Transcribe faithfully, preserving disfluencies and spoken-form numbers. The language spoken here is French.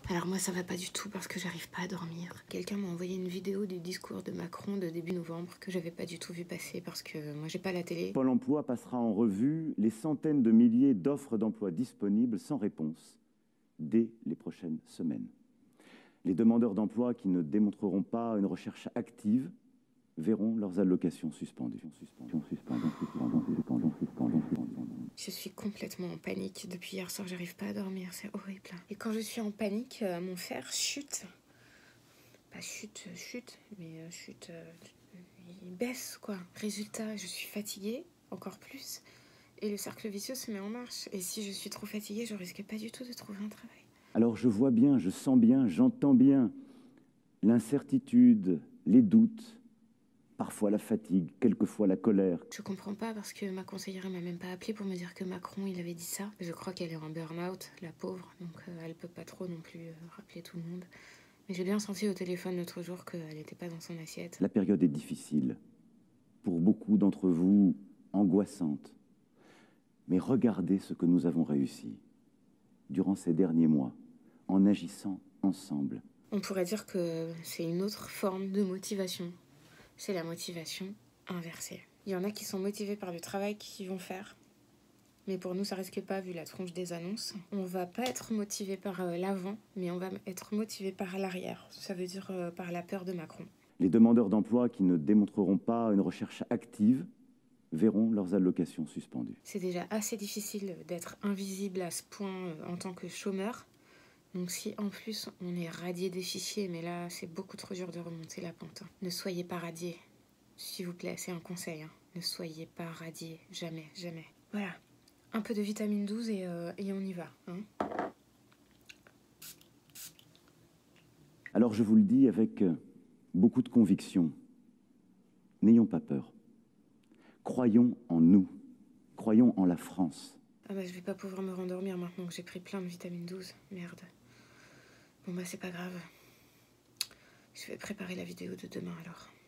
Alors moi ça va pas du tout parce que j'arrive pas à dormir. Quelqu'un m'a envoyé une vidéo du discours de Macron de début novembre que j'avais pas du tout vu passer parce que moi j'ai pas la télé. Pôle emploi passera en revue les centaines de milliers d'offres d'emploi disponibles sans réponse dès les prochaines semaines. Les demandeurs d'emploi qui ne démontreront pas une recherche active verront leurs allocations suspendues. Je suis complètement en panique. Depuis hier soir, j'arrive pas à dormir. C'est horrible. Et quand je suis en panique, euh, mon fer chute. Pas chute, chute, mais euh, chute... Euh, il baisse, quoi. Résultat, je suis fatiguée, encore plus. Et le cercle vicieux se met en marche. Et si je suis trop fatiguée, je risque pas du tout de trouver un travail. Alors je vois bien, je sens bien, j'entends bien l'incertitude, les doutes, parfois la fatigue, quelquefois la colère. Je comprends pas parce que ma conseillère m'a même pas appelé pour me dire que Macron, il avait dit ça. Je crois qu'elle est en burn-out, la pauvre, donc euh, elle peut pas trop non plus euh, rappeler tout le monde. Mais j'ai bien senti au téléphone l'autre jour qu'elle était pas dans son assiette. La période est difficile, pour beaucoup d'entre vous, angoissante. Mais regardez ce que nous avons réussi durant ces derniers mois, en agissant ensemble. On pourrait dire que c'est une autre forme de motivation. C'est la motivation inversée. Il y en a qui sont motivés par le travail qu'ils vont faire. Mais pour nous, ça risque pas vu la tronche des annonces. On va pas être motivé par euh, l'avant, mais on va être motivé par l'arrière. Ça veut dire euh, par la peur de Macron. Les demandeurs d'emploi qui ne démontreront pas une recherche active verront leurs allocations suspendues. C'est déjà assez difficile d'être invisible à ce point euh, en tant que chômeur. Donc si en plus on est radié des fichiers, mais là c'est beaucoup trop dur de remonter la pente. Ne soyez pas radié, s'il vous plaît, c'est un conseil. Hein. Ne soyez pas radié, jamais, jamais. Voilà, un peu de vitamine douze et, euh, et on y va. Hein. Alors je vous le dis avec beaucoup de conviction, n'ayons pas peur. Croyons en nous, croyons en la France. Ah bah je vais pas pouvoir me rendormir maintenant que j'ai pris plein de vitamine douze, merde. Bon bah c'est pas grave. Je vais préparer la vidéo de demain alors.